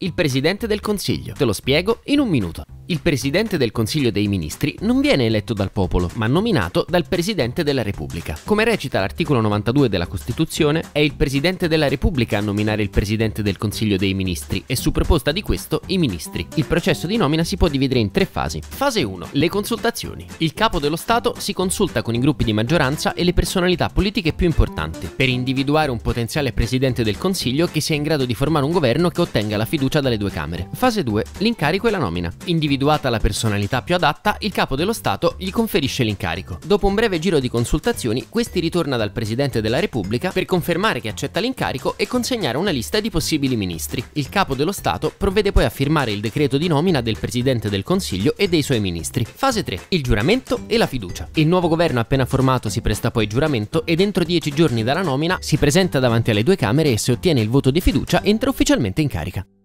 Il Presidente del Consiglio. Te lo spiego in un minuto. Il Presidente del Consiglio dei Ministri non viene eletto dal popolo, ma nominato dal Presidente della Repubblica. Come recita l'articolo 92 della Costituzione, è il Presidente della Repubblica a nominare il Presidente del Consiglio dei Ministri e su proposta di questo i ministri. Il processo di nomina si può dividere in 3 fasi. Fase 1. Le consultazioni. Il Capo dello Stato si consulta con i gruppi di maggioranza e le personalità politiche più importanti per individuare un potenziale Presidente del Consiglio che sia in grado di formare un governo che ottenga la fiducia dalle 2 Camere. Fase 2. L'incarico e la nomina. Individuata la personalità più adatta, il Capo dello Stato gli conferisce l'incarico. Dopo un breve giro di consultazioni, questi ritorna dal Presidente della Repubblica per confermare che accetta l'incarico e consegnare una lista di possibili ministri. Il Capo dello Stato provvede poi a firmare il decreto di nomina del Presidente del Consiglio e dei suoi ministri. Fase 3. Il giuramento e la fiducia. Il nuovo governo appena formato si presta poi giuramento e dentro 10 giorni dalla nomina si presenta davanti alle 2 Camere e se ottiene il voto di fiducia entra ufficialmente in carica.